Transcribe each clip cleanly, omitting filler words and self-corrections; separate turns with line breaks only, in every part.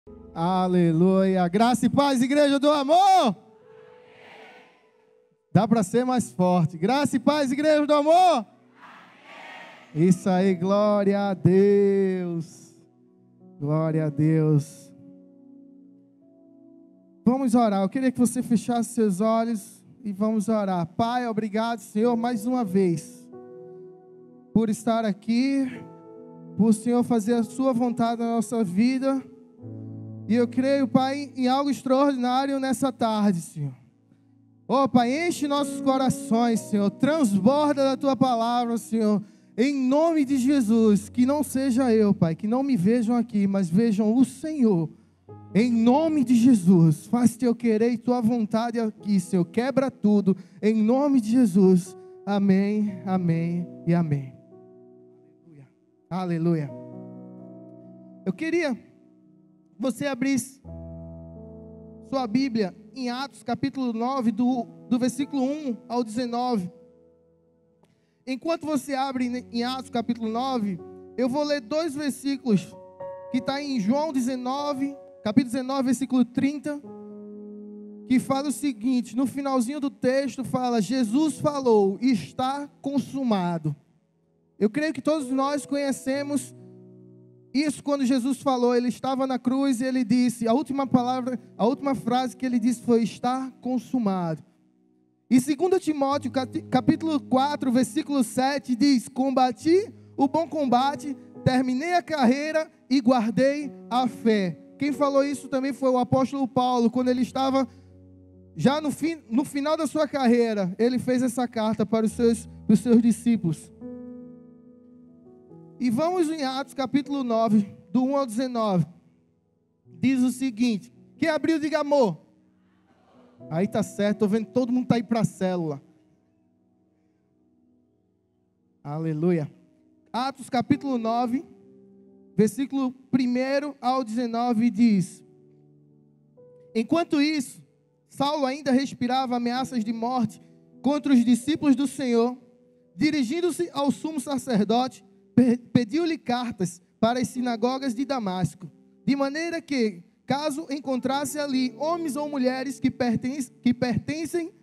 Aleluia. Graça e paz, igreja do amor. Dá para ser mais forte. Graça e paz, igreja do amor. Isso aí, glória a Deus. Glória a Deus. Vamos orar. Eu queria que você fechasse seus olhos e vamos orar. Pai, obrigado, Senhor, mais uma vez, por estar aqui, por o Senhor fazer a sua vontade na nossa vida. E eu creio, Pai, em algo extraordinário nessa tarde, Senhor. Oh, Pai, enche nossos corações, Senhor. Transborda da Tua palavra, Senhor. Em nome de Jesus. Que não seja eu, Pai, que não me vejam aqui, mas vejam o Senhor. Em nome de Jesus. Faz Teu querer e Tua vontade aqui, Senhor. Quebra tudo. Em nome de Jesus. Amém, amém e amém. Aleluia. Eu queria que você abrisse sua Bíblia em Atos capítulo 9, do versículo 1 ao 19. Enquanto você abre em Atos capítulo 9, eu vou ler dois versículos, que está em João 19, capítulo 19, versículo 30, que fala o seguinte, no finalzinho do texto fala, Jesus falou, está consumado. Eu creio que todos nós conhecemos isso quando Jesus falou, ele estava na cruz e ele disse, a última frase que ele disse foi, está consumado. E 2 Timóteo, capítulo 4, versículo 7, diz, combati o bom combate, terminei a carreira e guardei a fé. Quem falou isso também foi o apóstolo Paulo, quando ele estava já no final da sua carreira, ele fez essa carta para os seus discípulos. E vamos em Atos capítulo 9, do 1 ao 19. Diz o seguinte, quem abriu, diga amor. Aí tá certo, estou vendo que todo mundo está aí para a célula. Aleluia. Atos capítulo 9, versículo 1 ao 19 diz, enquanto isso, Saulo ainda respirava ameaças de morte contra os discípulos do Senhor, dirigindo-se ao sumo sacerdote, pediu-lhe cartas para as sinagogas de Damasco, de maneira que, caso encontrasse ali homens ou mulheres que pertencessem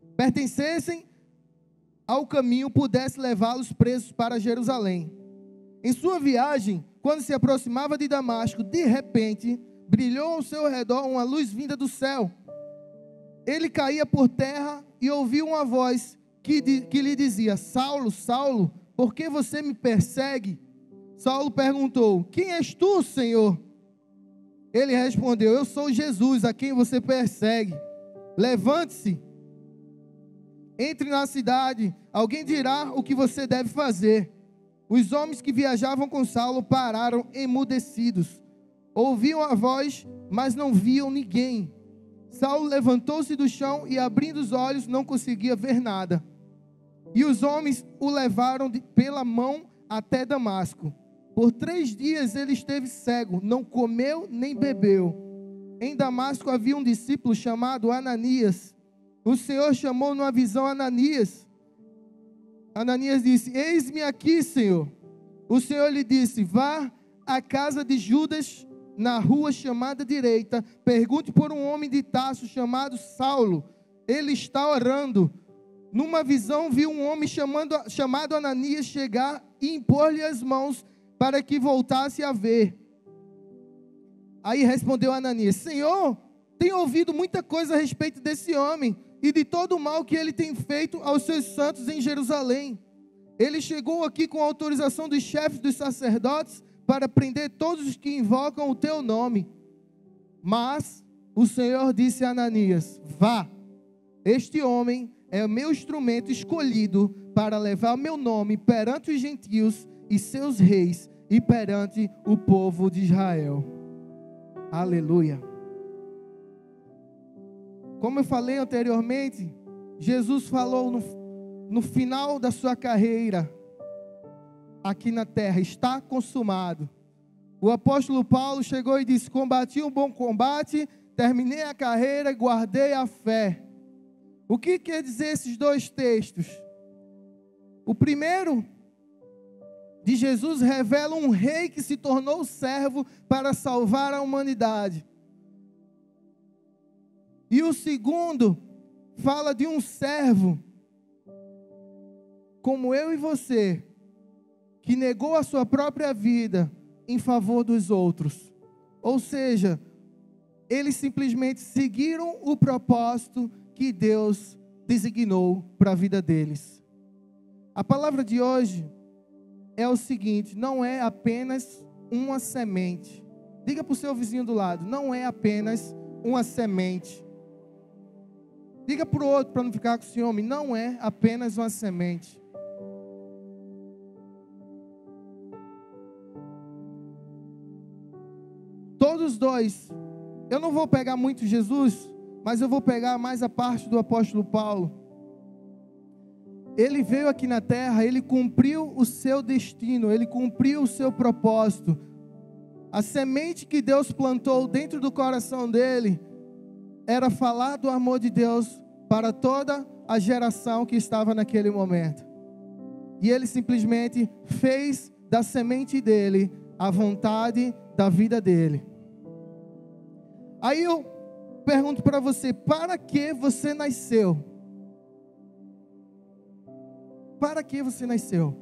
ao caminho, pudesse levá-los presos para Jerusalém. Em sua viagem, quando se aproximava de Damasco, de repente, brilhou ao seu redor uma luz vinda do céu. Ele caía por terra e ouviu uma voz que lhe dizia, Saulo, Saulo, por que você me persegue? Saulo perguntou, quem és tu, Senhor? Ele respondeu, eu sou Jesus, a quem você persegue. Levante-se, entre na cidade, alguém dirá o que você deve fazer. Os homens que viajavam com Saulo pararam emudecidos. Ouviam a voz, mas não viam ninguém. Saulo levantou-se do chão e, abrindo os olhos, não conseguia ver nada. E os homens o levaram pela mão até Damasco. Por 3 dias ele esteve cego, não comeu nem bebeu. Em Damasco havia um discípulo chamado Ananias. O Senhor chamou numa visão Ananias. Ananias disse, eis-me aqui, Senhor. O Senhor lhe disse, vá à casa de Judas, na rua chamada direita. Pergunte por um homem de Tarso chamado Saulo. Ele está orando. Numa visão viu um homem chamado Ananias chegar e impor-lhe as mãos para que voltasse a ver. Aí respondeu Ananias, Senhor, tenho ouvido muita coisa a respeito desse homem e de todo o mal que ele tem feito aos seus santos em Jerusalém. Ele chegou aqui com a autorização dos chefes dos sacerdotes para prender todos os que invocam o teu nome. Mas o Senhor disse a Ananias, vá, este homem é o meu instrumento escolhido para levar o meu nome perante os gentios e seus reis e perante o povo de Israel. Aleluia. Como eu falei anteriormente, Jesus falou no final da sua carreira aqui na terra, está consumado. O apóstolo Paulo chegou e disse, combati um bom combate, terminei a carreira e guardei a fé. O que quer dizer esses dois textos? O primeiro de Jesus revela um rei que se tornou servo para salvar a humanidade. E o segundo fala de um servo, como eu e você, que negou a sua própria vida em favor dos outros. Ou seja, eles simplesmente seguiram o propósito que Deus designou para a vida deles. A palavra de hoje é o seguinte: não é apenas uma semente. Diga para o seu vizinho do lado: não é apenas uma semente. Diga para o outro, para não ficar com ciúme: não é apenas uma semente. Todos dois. Eu não vou pegar muito Jesus, mas eu vou pegar mais a parte do apóstolo Paulo. Ele veio aqui na terra, ele cumpriu o seu destino, ele cumpriu o seu propósito. A semente que Deus plantou dentro do coração dele era falar do amor de Deus para toda a geração que estava naquele momento. E ele simplesmente fez da semente dele a vontade da vida dele. Aí eu pergunto para você: para que você nasceu? Para que você nasceu?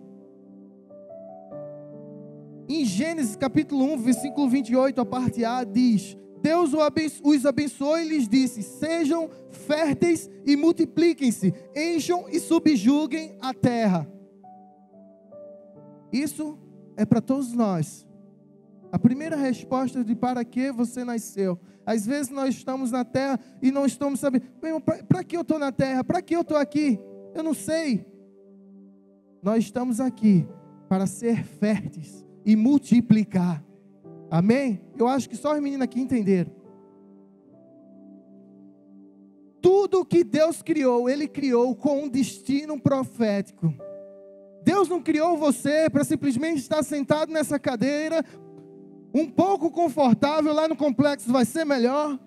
Em Gênesis capítulo 1, versículo 28, a parte A, diz: Deus os abençoou e lhes disse: sejam férteis e multipliquem-se, encham e subjuguem a terra. Isso é para todos nós. A primeira resposta de para que você nasceu. Às vezes nós estamos na terra e não estamos sabendo: para que eu estou na terra? Para que eu estou aqui? Eu não sei. Nós estamos aqui para ser férteis e multiplicar. Amém? Eu acho que só os meninos aqui entenderam. Tudo que Deus criou, Ele criou com um destino profético. Deus não criou você para simplesmente estar sentado nessa cadeira, um pouco confortável, lá no complexo vai ser melhor.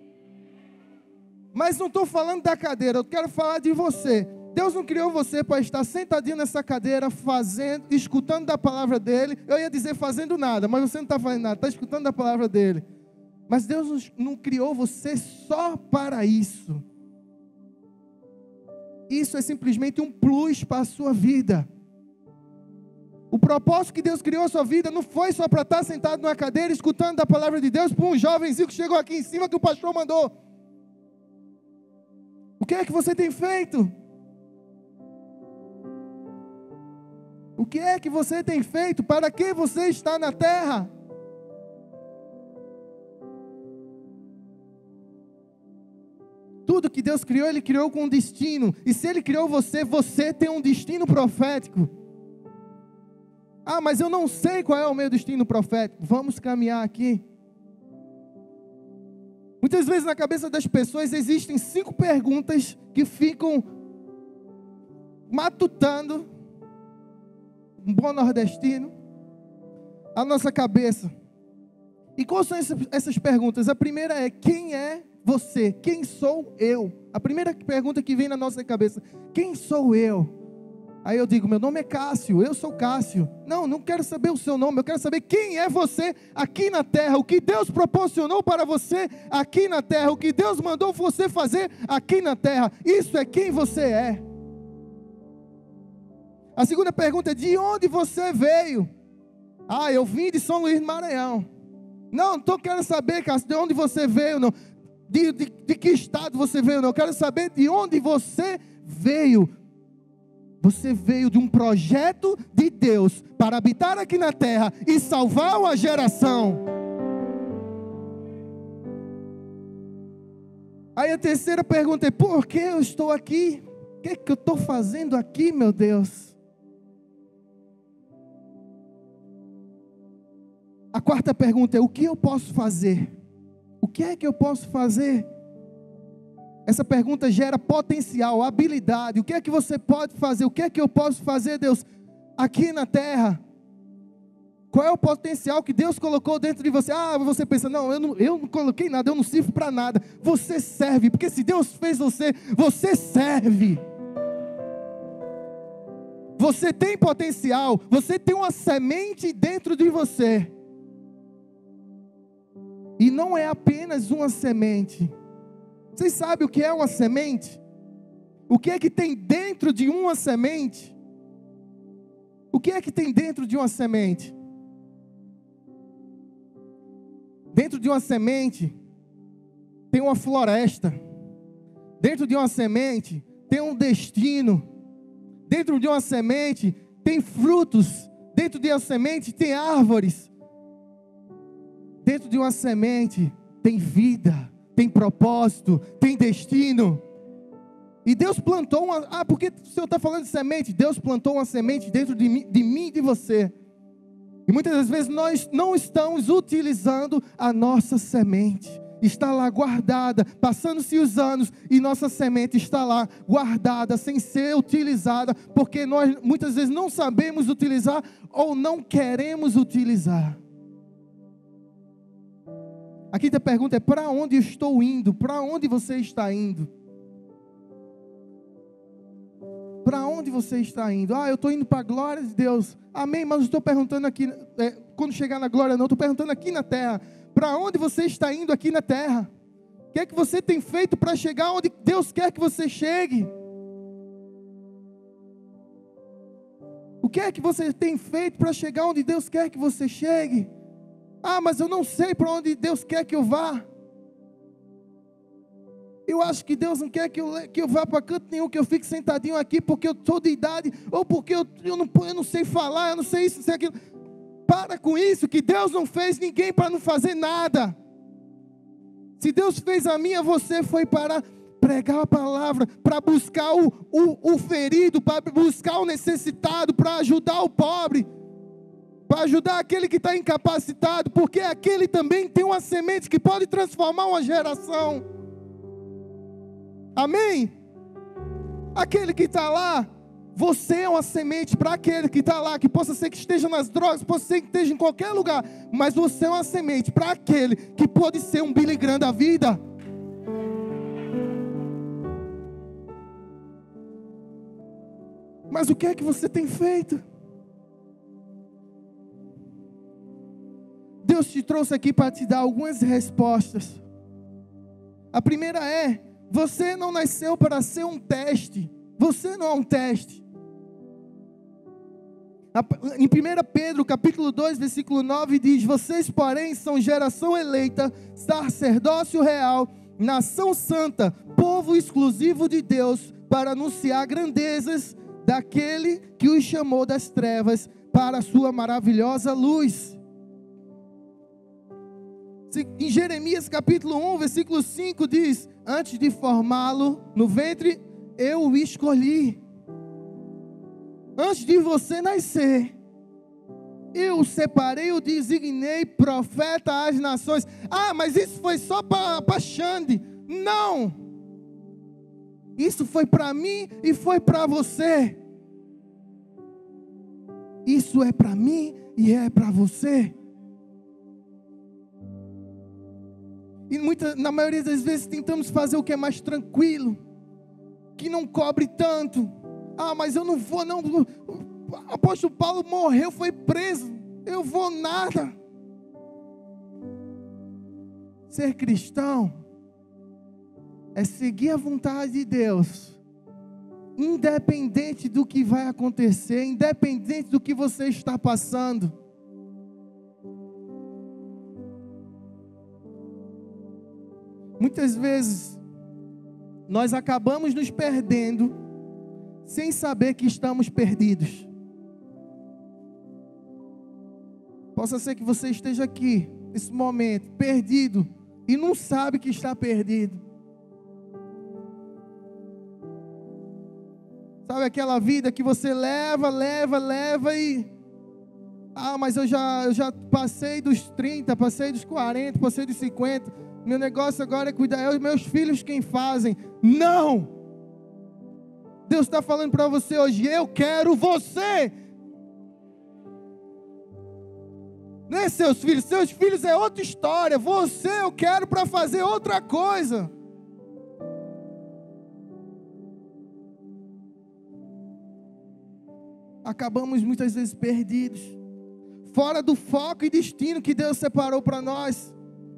Mas não estou falando da cadeira, eu quero falar de você. Deus não criou você para estar sentadinho nessa cadeira, escutando da palavra dEle. Eu ia dizer fazendo nada, mas você não está fazendo nada, está escutando da palavra dEle. Mas Deus não criou você só para isso. Isso é simplesmente um plus para a sua vida. O propósito que Deus criou a sua vida não foi só para estar sentado numa cadeira, escutando da palavra de Deus, para um jovenzinho que chegou aqui em cima que o pastor mandou. O que é que você tem feito? O que é que você tem feito? Para que você está na terra? Tudo que Deus criou, Ele criou com um destino. E se Ele criou você, você tem um destino profético. Ah, mas eu não sei qual é o meu destino profético. Vamos caminhar aqui. Muitas vezes na cabeça das pessoas existem 5 perguntas que ficam matutando, um bom nordestino, a nossa cabeça. E quais são essas perguntas? A primeira é: quem é você? Quem sou eu? A primeira pergunta que vem na nossa cabeça: quem sou eu? Aí eu digo: meu nome é Cássio, eu sou Cássio. Não quero saber o seu nome, eu quero saber quem é você aqui na terra, o que Deus proporcionou para você aqui na terra, o que Deus mandou você fazer aqui na terra. Isso é quem você é. A segunda pergunta é: de onde você veio? Ah, eu vim de São Luís do Maranhão. Não quero saber, Cássio, de onde você veio, não. De que estado você veio, não. Eu quero saber de onde você veio. Você veio de um projeto de Deus para habitar aqui na terra e salvar uma geração. Aí a terceira pergunta é: por que eu estou aqui? O que é que eu estou fazendo aqui, meu Deus? A quarta pergunta é: o que eu posso fazer? O que é que eu posso fazer? Essa pergunta gera potencial, habilidade. O que é que você pode fazer? O que é que eu posso fazer, Deus, aqui na terra? Qual é o potencial que Deus colocou dentro de você? Ah, você pensa: não, eu não coloquei nada, eu não sirvo para nada. Você serve, porque se Deus fez você, você serve. Você tem potencial, você tem uma semente dentro de você. E não é apenas uma semente. Vocês sabem o que é uma semente? O que é que tem dentro de uma semente? O que é que tem dentro de uma semente? Dentro de uma semente tem uma floresta. Dentro de uma semente tem um destino. Dentro de uma semente tem frutos. Dentro de uma semente tem árvores. Dentro de uma semente tem vida, tem propósito, tem destino. E Deus plantou uma... por que o Senhor está falando de semente? Deus plantou uma semente dentro de mim e de você. E muitas das vezes nós não estamos utilizando a nossa semente. Está lá guardada, passando-se os anos, e nossa semente está lá guardada, sem ser utilizada, porque nós muitas vezes não sabemos utilizar, ou não queremos utilizar. A quinta pergunta é: para onde eu estou indo? Para onde você está indo? Para onde você está indo? Eu estou indo para a glória de Deus. Amém, mas estou perguntando aqui, quando chegar na glória não, estou perguntando aqui na terra. Para onde você está indo aqui na terra? O que é que você tem feito para chegar onde Deus quer que você chegue? O que é que você tem feito para chegar onde Deus quer que você chegue? Mas eu não sei para onde Deus quer que eu vá. Eu acho que Deus não quer que eu vá para canto nenhum, que eu fique sentadinho aqui porque eu estou de idade, ou porque eu não sei falar, eu não sei isso, sei aquilo. Para com isso, que Deus não fez ninguém para não fazer nada. Se Deus fez a mim, a você, foi para pregar a palavra, para buscar o ferido, para buscar o necessitado, para ajudar o pobre, para ajudar aquele que está incapacitado, porque aquele também tem uma semente que pode transformar uma geração. Amém? Aquele que está lá, você é uma semente para aquele que está lá, que possa ser que esteja nas drogas, possa ser que esteja em qualquer lugar, mas você é uma semente para aquele que pode ser um Billy Graham da vida. Mas o que é que você tem feito? Deus te trouxe aqui para te dar algumas respostas. A primeira é: você não nasceu para ser um teste. Você não é um teste. Em 1 Pedro, capítulo 2, versículo 9, diz: vocês, porém, são geração eleita, sacerdócio real, nação santa, povo exclusivo de Deus, para anunciar grandezas daquele que os chamou das trevas para a sua maravilhosa luz. Em Jeremias capítulo 1, versículo 5 diz: antes de formá-lo no ventre, eu o escolhi. Antes de você nascer, eu o separei, o designei profeta às nações. Mas isso foi só para Xande. Não! Isso foi para mim e foi para você. Isso é para mim e é para você. E na maioria das vezes tentamos fazer o que é mais tranquilo, que não cobre tanto. Mas eu não vou não. O apóstolo Paulo morreu, foi preso. Eu vou nada. Ser cristão é seguir a vontade de Deus, independente do que vai acontecer, independente do que você está passando. Muitas vezes nós acabamos nos perdendo sem saber que estamos perdidos. Possa ser que você esteja aqui nesse momento perdido e não sabe que está perdido. Sabe aquela vida que você leva e mas eu já passei dos 30, passei dos 40, passei dos 50. Meu negócio agora é cuidar, é os meus filhos quem fazem. Não! Deus está falando para você hoje: eu quero você. Não é seus filhos é outra história. Você eu quero para fazer outra coisa. acabamos muitas vezes perdidos, fora do foco e destino que Deus separou para nós.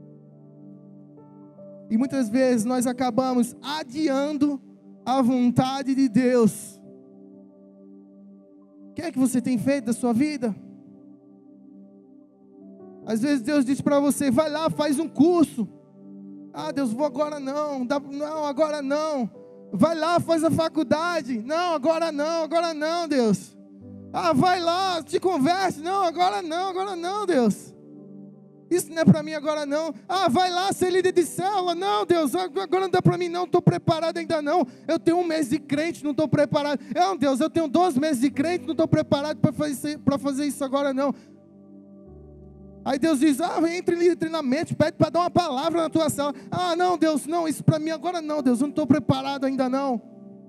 E muitas vezes nós acabamos adiando a vontade de Deus. O que é que você tem feito da sua vida? Às vezes Deus diz para você, vai lá, faz um curso. Ah, Deus, vou agora não. Não, agora não. Vai lá, faz a faculdade. Não, agora não, Deus. Ah, vai lá, te converte. Não, agora não, Deus. Isso não é para mim agora não. Ah, vai lá ser líder de célula. Não, Deus, agora não dá para mim não, estou preparado ainda não. Eu tenho 1 mês de crente, não estou preparado. Não, Deus, eu tenho 12 meses de crente, não estou preparado para fazer isso agora não. Aí Deus diz, entre em treinamento, pede para dar uma palavra na tua célula. Ah, não, Deus, não, isso para mim agora não, Deus, eu não estou preparado ainda não.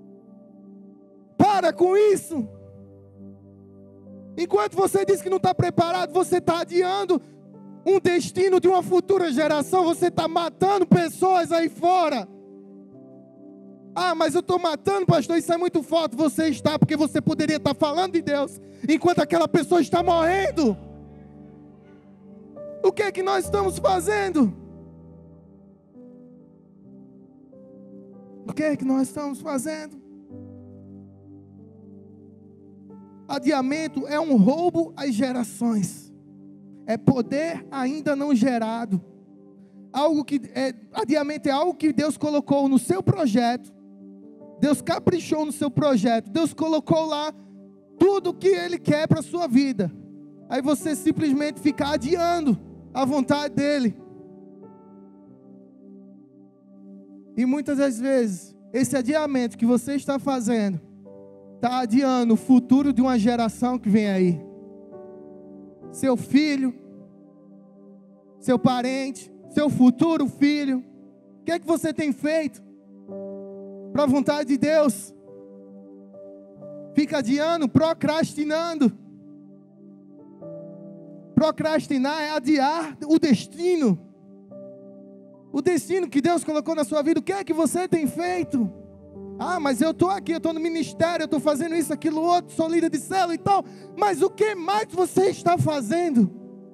Para com isso. Enquanto você diz que não está preparado, você está adiando um destino de uma futura geração, você está matando pessoas aí fora. Ah, mas eu estou matando, pastor, isso é muito forte. Você está, porque você poderia estar falando de Deus, enquanto aquela pessoa está morrendo. O que é que nós estamos fazendo? O que é que nós estamos fazendo? Adiamento é um roubo às gerações. É poder ainda não gerado. Adiamento é algo que Deus colocou no seu projeto. Deus caprichou no seu projeto. Deus colocou lá tudo o que Ele quer para a sua vida. Aí você simplesmente fica adiando a vontade dEle. E muitas das vezes, esse adiamento que você está fazendo, está adiando o futuro de uma geração que vem aí. Seu filho, seu parente, seu futuro filho. O que é que você tem feito para a vontade de Deus? Fica adiando, procrastinando. Procrastinar é adiar o destino. O destino que Deus colocou na sua vida. O que é que você tem feito? Ah, mas eu estou aqui, eu estou no ministério, eu estou fazendo isso, aquilo, outro, sou líder de célula e tal. Mas o que mais você está fazendo?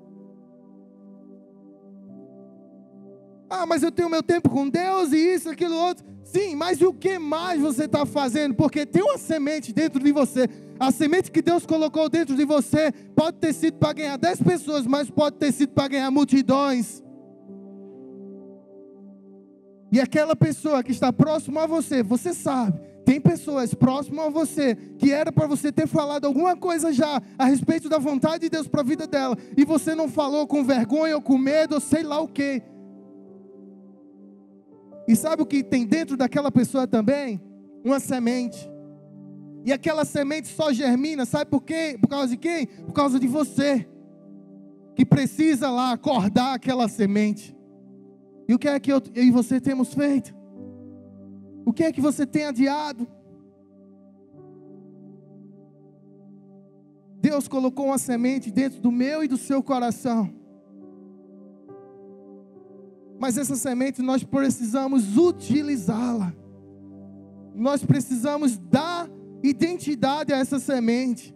Ah, mas eu tenho meu tempo com Deus e isso, aquilo, outro. Sim, mas o que mais você está fazendo? Porque tem uma semente dentro de você. A semente que Deus colocou dentro de você pode ter sido para ganhar 10 pessoas, mas pode ter sido para ganhar multidões. E aquela pessoa que está próxima a você, você sabe, tem pessoas próximas a você, que era para você ter falado alguma coisa já, a respeito da vontade de Deus para a vida dela, e você não falou com vergonha ou com medo, ou sei lá o quê. E sabe o que tem dentro daquela pessoa também? Uma semente. E aquela semente só germina, sabe por quê? Por causa de quem? Por causa de você, que precisa lá acordar aquela semente. E o que é que eu e você temos feito? O que é que você tem adiado? Deus colocou uma semente dentro do meu e do seu coração. Mas essa semente nós precisamos utilizá-la. Nós precisamos dar identidade a essa semente.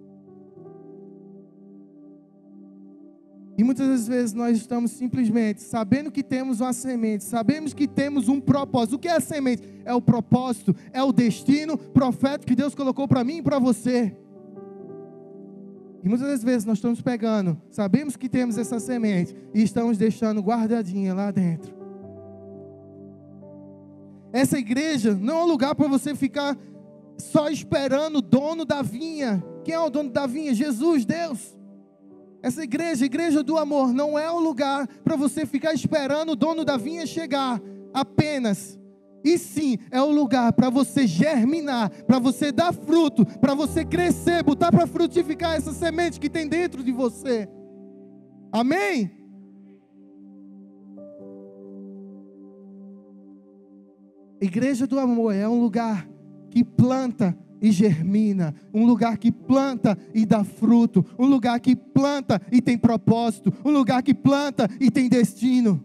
E muitas das vezes nós estamos simplesmente sabendo que temos uma semente, sabemos que temos um propósito. O que é a semente? É o propósito, é o destino profético que Deus colocou para mim e para você. E muitas das vezes nós estamos pegando, sabemos que temos essa semente e estamos deixando guardadinha lá dentro. Essa igreja não é um lugar para você ficar só esperando o dono da vinha. Quem é o dono da vinha? Jesus, Deus. Essa igreja, igreja do amor, não é um lugar para você ficar esperando o dono da vinha chegar apenas. E sim, é um lugar para você germinar, para você dar fruto, para você crescer, botar para frutificar essa semente que tem dentro de você. Amém? Igreja do amor é um lugar que planta e germina, um lugar que planta e dá fruto, um lugar que planta e tem propósito, um lugar que planta e tem destino.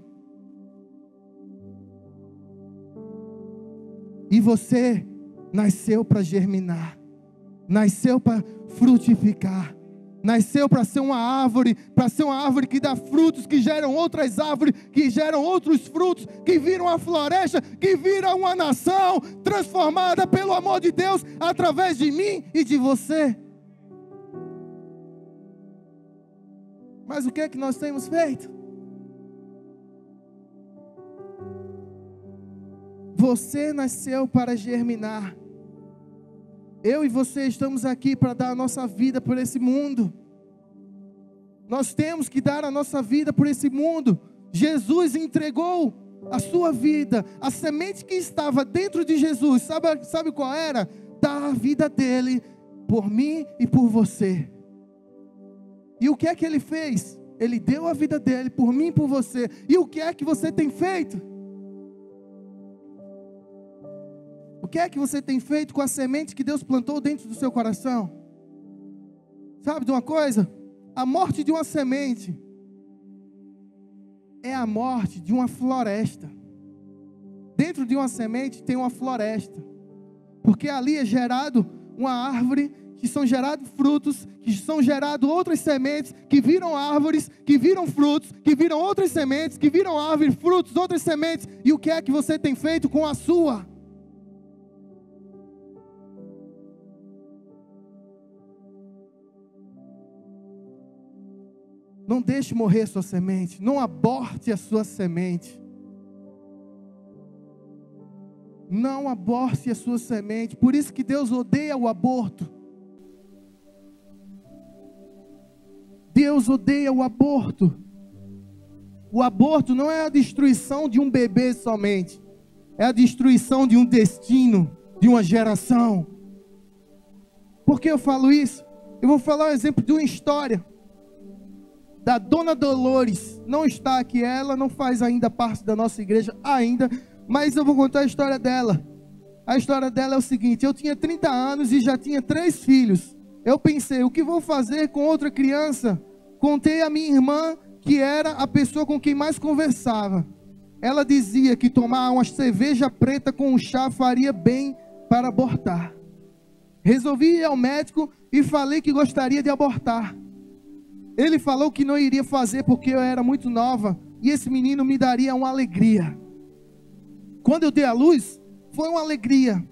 E você nasceu para germinar, nasceu para frutificar. Nasceu para ser uma árvore que dá frutos, que geram outras árvores, que geram outros frutos, que viram a floresta, que viram uma nação transformada pelo amor de Deus, através de mim e de você. Mas o que é que nós temos feito? Você nasceu para germinar. Eu e você estamos aqui para dar a nossa vida por esse mundo. Nós temos que dar a nossa vida por esse mundo. Jesus entregou a sua vida. A semente que estava dentro de Jesus, sabe qual era? Dar a vida dele por mim e por você. E o que é que ele fez? Ele deu a vida dele por mim e por você. E o que é que você tem feito? O que é que você tem feito com a semente que Deus plantou dentro do seu coração? Sabe de uma coisa? A morte de uma semente é a morte de uma floresta. Dentro de uma semente tem uma floresta. Porque ali é gerado uma árvore, que são gerados frutos, que são geradas outras sementes, que viram árvores, que viram frutos, que viram outras sementes, que viram árvores, frutos, outras sementes. E o que é que você tem feito com a sua? Não deixe morrer a sua semente. Não aborte a sua semente. Não aborte a sua semente. Por isso que Deus odeia o aborto. Deus odeia o aborto. O aborto não é a destruição de um bebê somente. É a destruição de um destino, de uma geração. Por que eu falo isso? Eu vou falar um exemplo de uma história da Dona Dolores. Não está aqui, ela não faz ainda parte da nossa igreja ainda, mas eu vou contar a história dela. A história dela é o seguinte: eu tinha 30 anos e já tinha 3 filhos. Eu pensei, o que vou fazer com outra criança? Contei a minha irmã, que era a pessoa com quem mais conversava. Ela dizia que tomar uma cerveja preta com um chá faria bem para abortar. Resolvi ir ao médico e falei que gostaria de abortar. Ele falou que não iria fazer porque eu era muito nova e esse menino me daria uma alegria. Quando eu dei à luz, foi uma alegria.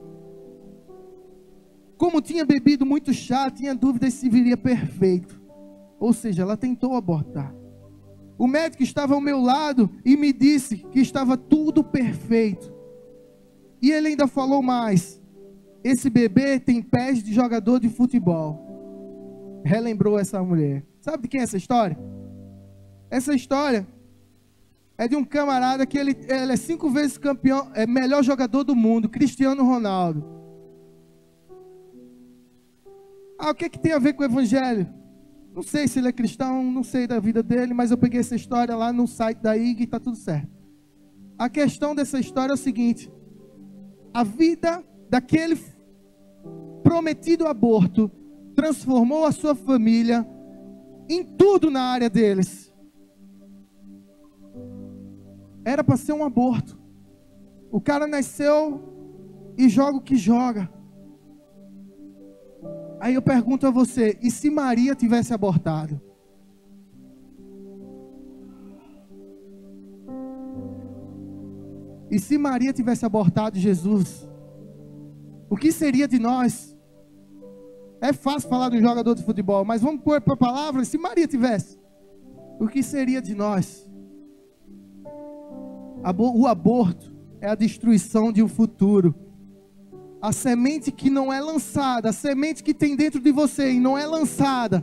Como tinha bebido muito chá, tinha dúvidas se viria perfeito. Ou seja, ela tentou abortar. O médico estava ao meu lado e me disse que estava tudo perfeito. E ele ainda falou mais: esse bebê tem pés de jogador de futebol. Relembrou essa mulher. Sabe de quem é essa história? Essa história é de um camarada que ele é 5 vezes campeão, é melhor jogador do mundo, Cristiano Ronaldo. O que tem a ver com o evangelho? Não sei se ele é cristão, não sei da vida dele, mas eu peguei essa história lá no site da IG e está tudo certo. A questão dessa história é o seguinte: a vida daquele prometido aborto transformou a sua família em tudo na área deles. Era para ser um aborto. O cara nasceu e joga o que joga. Aí eu pergunto a você: e se Maria tivesse abortado? E se Maria tivesse abortado Jesus? O que seria de nós? É fácil falar de um jogador de futebol, mas vamos pôr para a palavra: se Maria tivesse, o que seria de nós? O aborto é a destruição de um futuro. A semente que não é lançada, a semente que tem dentro de você e não é lançada,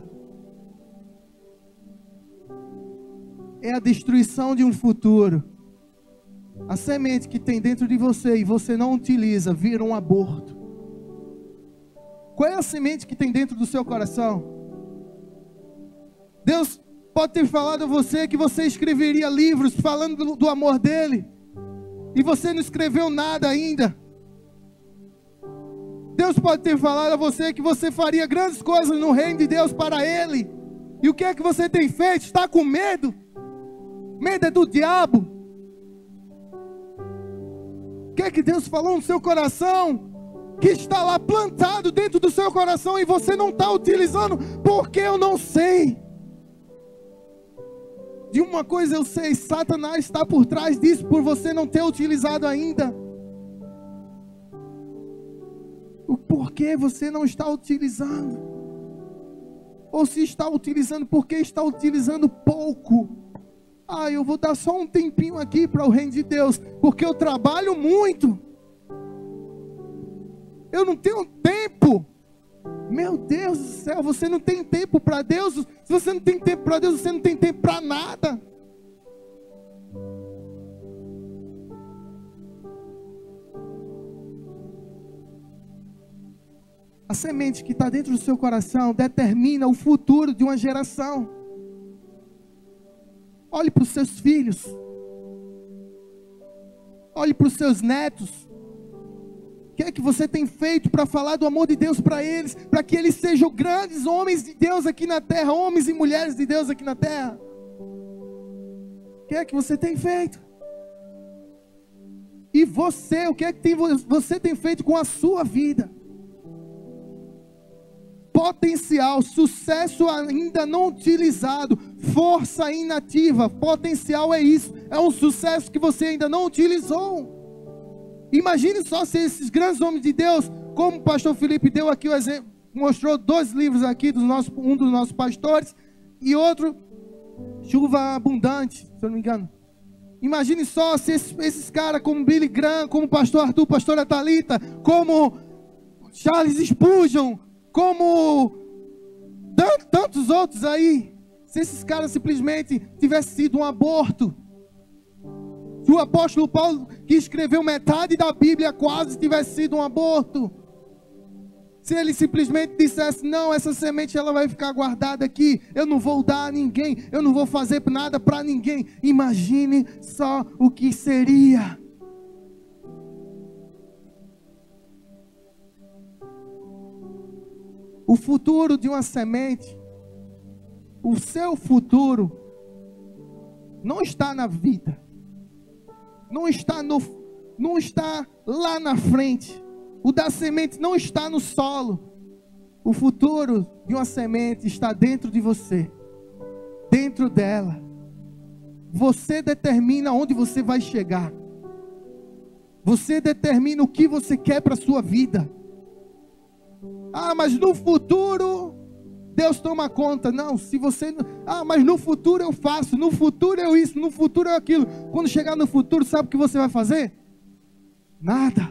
é a destruição de um futuro. A semente que tem dentro de você e você não utiliza, vira um aborto. Qual é a semente que tem dentro do seu coração? Deus pode ter falado a você que você escreveria livros falando do amor dele, e você não escreveu nada ainda. Deus pode ter falado a você que você faria grandes coisas no reino de Deus para ele, e o que é que você tem feito? Está com medo? Medo é do diabo. O que é que Deus falou no seu coração? que está lá plantado dentro do seu coração e você não está utilizando, porque eu não sei. De uma coisa eu sei, Satanás está por trás disso, por você não ter utilizado ainda. O porquê você não está utilizando? Ou se está utilizando, porque está utilizando pouco? Ah, eu vou dar só um tempinho aqui para o reino de Deus, porque eu trabalho muito. Eu não tenho tempo. Meu Deus do céu, você não tem tempo para Deus. Se você não tem tempo para Deus, você não tem tempo para nada. A semente que está dentro do seu coração determina o futuro de uma geração. Olhe para os seus filhos. Olhe para os seus netos. O que é que você tem feito para falar do amor de Deus para eles? Para que eles sejam grandes homens de Deus aqui na terra. Homens e mulheres de Deus aqui na terra. O que é que você tem feito? E você, o que é que você tem feito com a sua vida? Potencial, sucesso ainda não utilizado, força inativa. Potencial é isso, é um sucesso que você ainda não utilizou. Imagine só se esses grandes homens de Deus, como o pastor Felipe deu aqui o exemplo, mostrou 2 livros aqui, um dos nossos pastores, e outro, Chuva Abundante, se eu não me engano. Imagine só se esses caras como Billy Graham, como o pastor Arthur, pastora Thalita, como Charles Spurgeon, como tantos outros aí, se esses caras simplesmente tivessem sido um aborto, se o apóstolo Paulo, que escreveu metade da Bíblia quase, tivesse sido um aborto, se ele simplesmente dissesse, não, essa semente ela vai ficar guardada aqui, eu não vou dar a ninguém, eu não vou fazer nada para ninguém, imagine só o que seria. O futuro de uma semente, o seu futuro, não está na vida, não está lá na frente. O da semente não está no solo. O futuro de uma semente está dentro de você, dentro dela. Você determina onde você vai chegar. Você determina o que você quer para a sua vida. Ah, mas no futuro Deus toma conta. Não, se você... Ah, mas no futuro eu faço, no futuro eu isso, no futuro eu aquilo. Quando chegar no futuro, sabe o que você vai fazer? Nada.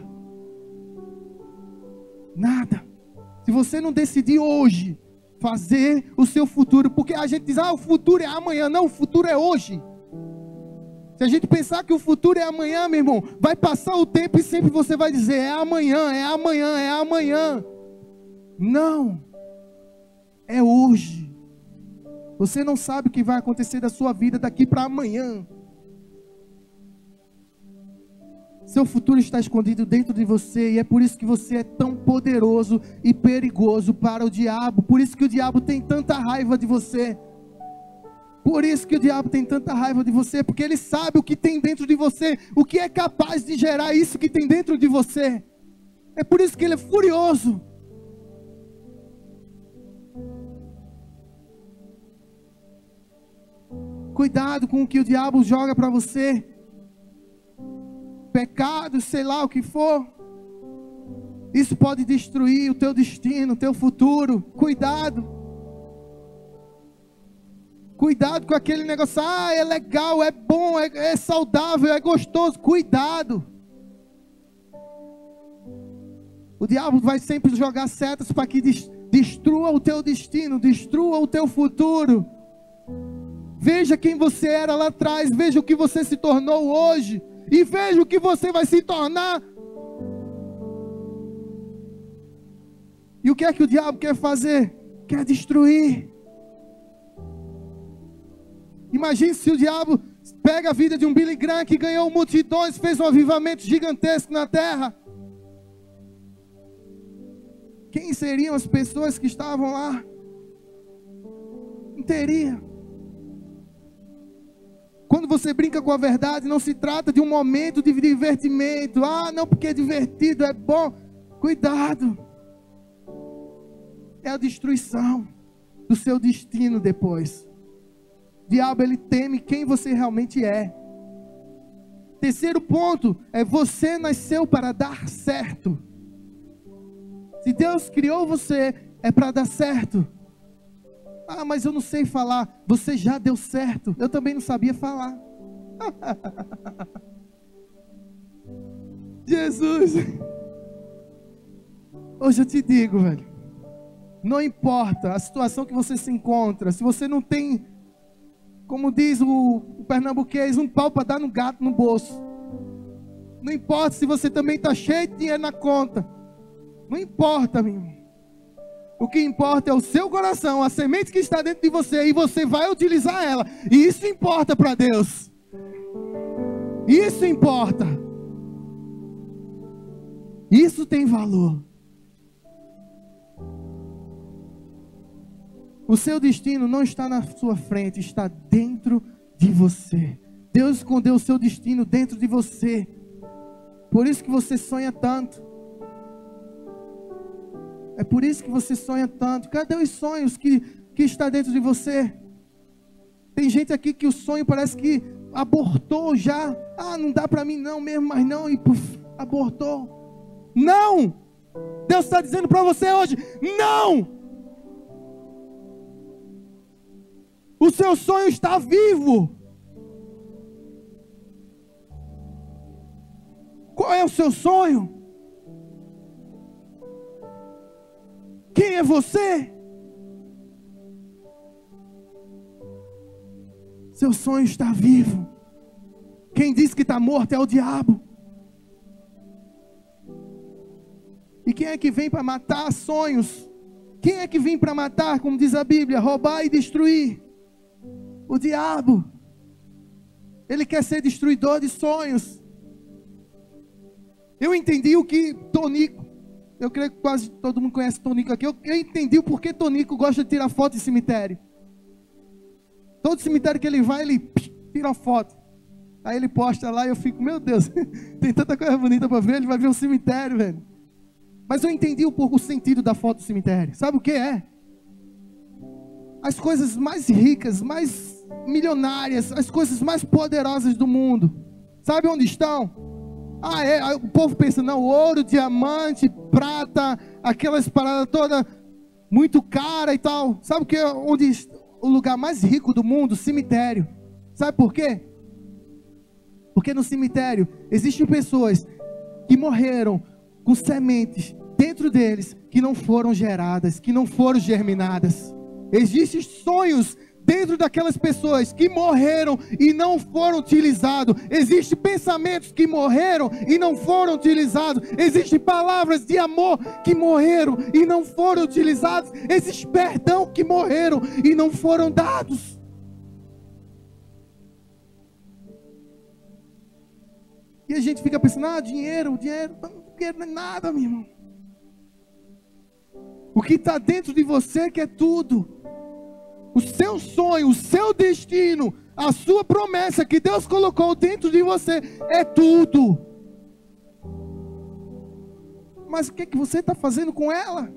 Nada. Se você não decidir hoje fazer o seu futuro, porque a gente diz, ah, o futuro é amanhã. Não, o futuro é hoje. Se a gente pensar que o futuro é amanhã, meu irmão, vai passar o tempo e sempre você vai dizer, é amanhã, é amanhã, é amanhã. Não. É hoje. Você não sabe o que vai acontecer da sua vida daqui para amanhã. Seu futuro está escondido dentro de você, e é por isso que você é tão poderoso e perigoso para o diabo. Por isso que o diabo tem tanta raiva de você. Por isso que o diabo tem tanta raiva de você, porque ele sabe o que tem dentro de você, o que é capaz de gerar isso que tem dentro de você. É por isso que ele é furioso. Cuidado com o que o diabo joga para você. Pecado, sei lá o que for. Isso pode destruir o teu destino, o teu futuro. Cuidado. Cuidado com aquele negócio. Ah, é legal, é bom, é saudável, é gostoso. Cuidado. O diabo vai sempre jogar setas para que destrua o teu destino, destrua o teu futuro. Veja quem você era lá atrás, veja o que você se tornou hoje, e veja o que você vai se tornar. E o que é que o diabo quer fazer? Quer destruir. Imagine se o diabo pega a vida de um Billy Graham que ganhou multidões, fez um avivamento gigantesco na terra. Quem seriam as pessoas que estavam lá? Não teria. Quando você brinca com a verdade, não se trata de um momento de divertimento. Ah, não, porque é divertido, é bom. Cuidado. É a destruição do seu destino depois. O diabo, ele teme quem você realmente é. Terceiro ponto é: você nasceu para dar certo. Se Deus criou você, é para dar certo. Ah, mas eu não sei falar. Você já deu certo. Eu também não sabia falar. Jesus. Hoje eu te digo, velho. Não importa a situação que você se encontra. Se você não tem, como diz o pernambuquês, um pau para dar no gato no bolso. Não importa se você também está cheio de dinheiro na conta. Não importa, meu irmão. O que importa é o seu coração, a semente que está dentro de você, e você vai utilizar ela. E isso importa para Deus. Isso importa. Isso tem valor. O seu destino não está na sua frente, está dentro de você. Deus escondeu o seu destino dentro de você. Por isso que você sonha tanto. É por isso que você sonha tanto. Cadê os sonhos que está dentro de você? Tem gente aqui que o sonho parece que abortou já. Ah, não dá para mim não mesmo, mas não. E puf, abortou. Não! Deus está dizendo para você hoje: não! O seu sonho está vivo. Qual é o seu sonho? Quem é você? Seu sonho está vivo. Quem diz que está morto é o diabo. E quem é que vem para matar sonhos? Quem é que vem para matar, como diz a Bíblia, roubar e destruir? O diabo. Ele quer ser destruidor de sonhos. Eu entendi o que Tonico, eu creio que quase todo mundo conhece Tonico aqui. Eu entendi o porquê Tonico gosta de tirar foto em cemitério. Todo cemitério que ele vai, ele tira uma foto. Aí ele posta lá e eu fico, meu Deus, tem tanta coisa bonita para ver, ele vai ver o cemitério, velho. Mas eu entendi o sentido da foto do cemitério. Sabe o que é? As coisas mais ricas, mais milionárias, as coisas mais poderosas do mundo, sabe onde estão? Aí o povo pensa, não, ouro, diamante, prata, aquelas paradas todas muito cara e tal. Sabe o que é o lugar mais rico do mundo? Cemitério. Sabe por quê? Porque no cemitério existem pessoas que morreram com sementes dentro deles que não foram geradas, que não foram germinadas. Existem sonhos dentro daquelas pessoas que morreram e não foram utilizados. Existem pensamentos que morreram e não foram utilizados. Existem palavras de amor que morreram e não foram utilizadas. Existe perdão que morreram e não foram dados. E a gente fica pensando, dinheiro não é nada, meu irmão. O que está dentro de você que é tudo. O seu sonho, o seu destino, a sua promessa que Deus colocou dentro de você é tudo. Mas o que você está fazendo com ela?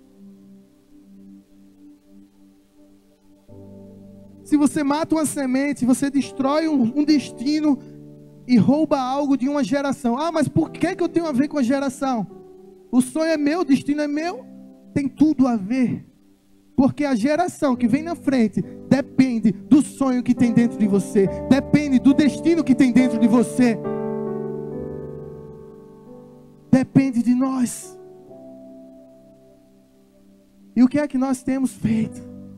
Se você mata uma semente, você destrói um destino e rouba algo de uma geração. Mas por que eu tenho a ver com a geração? O sonho é meu, o destino é meu. Tem tudo a ver. Porque a geração que vem na frente depende do sonho que tem dentro de você. Depende do destino que tem dentro de você. Depende de nós. E o que é que nós temos feito?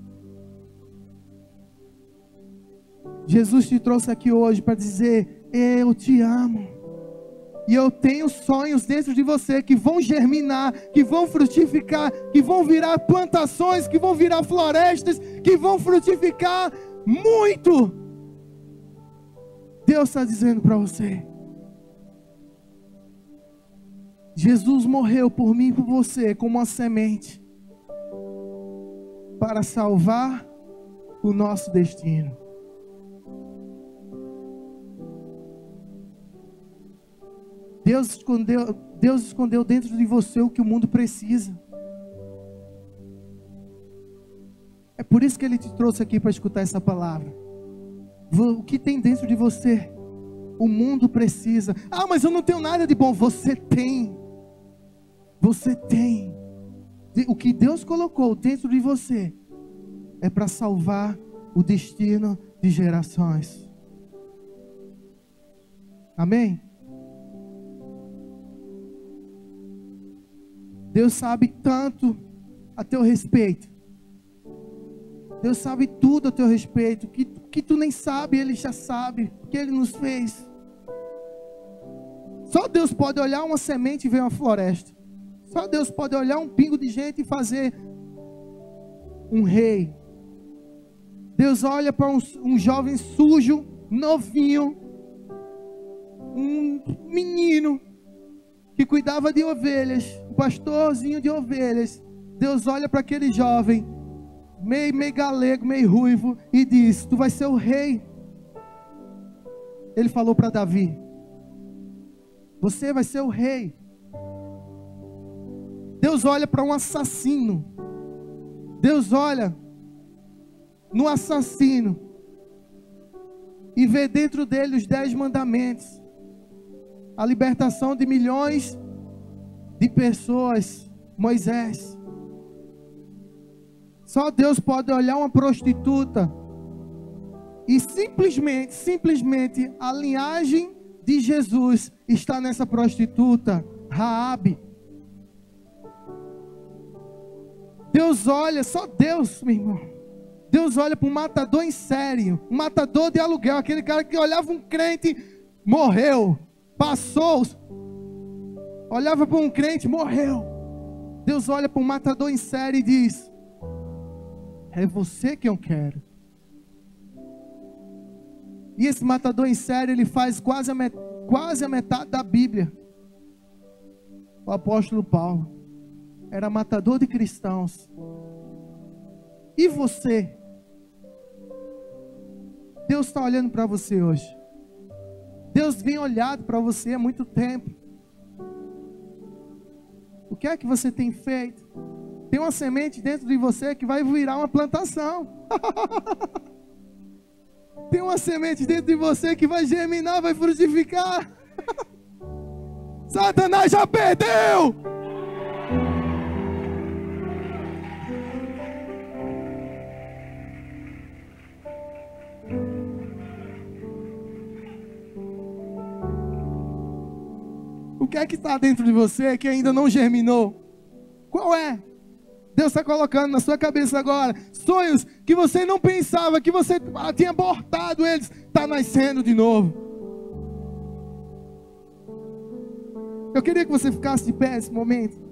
Jesus te trouxe aqui hoje para dizer: eu te amo. E eu tenho sonhos dentro de você que vão germinar, que vão frutificar, que vão virar plantações, que vão virar florestas, que vão frutificar muito. Deus está dizendo para você: Jesus morreu por mim e por você como uma semente para salvar o nosso destino. Deus escondeu dentro de você o que o mundo precisa. É por isso que Ele te trouxe aqui para escutar essa palavra. O que tem dentro de você, o mundo precisa. Ah, mas eu não tenho nada de bom. Você tem. Você tem. O que Deus colocou dentro de você é para salvar o destino de gerações. Amém? Deus sabe tanto a teu respeito. Deus sabe tudo a teu respeito. Que tu nem sabe, Ele já sabe. O que Ele nos fez. Só Deus pode olhar uma semente e ver uma floresta. Só Deus pode olhar um pingo de gente e fazer um rei. Deus olha para um jovem sujo, novinho, um menino que cuidava de ovelhas, um pastorzinho de ovelhas. Deus olha para aquele jovem, meio galego, meio ruivo, e diz: tu vai ser o rei. Ele falou para Davi: você vai ser o rei. Deus olha para um assassino. Deus olha no assassino e vê dentro dele os 10 mandamentos, a libertação de milhões de pessoas. Moisés. Só Deus pode olhar uma prostituta e simplesmente a linhagem de Jesus está nessa prostituta, Raabe. Deus olha, só Deus, meu irmão. Deus olha para um matador em série, um matador de aluguel, aquele cara que olhava um crente, morreu, passou, olhava para um crente, morreu. Deus olha para um matador em série e diz: é você que eu quero. E esse matador em série, ele faz quase a metade da Bíblia. O apóstolo Paulo era matador de cristãos. E você? Deus está olhando para você hoje. Deus vem olhado para você há muito tempo. O que é que você tem feito? Tem uma semente dentro de você que vai virar uma plantação. Tem uma semente dentro de você que vai germinar, vai frutificar. Satanás já perdeu. O que é que está dentro de você que ainda não germinou? Qual é? Deus está colocando na sua cabeça agora sonhos que você não pensava, que você tinha abortado eles, está nascendo de novo. Eu queria que você ficasse de pé nesse momento.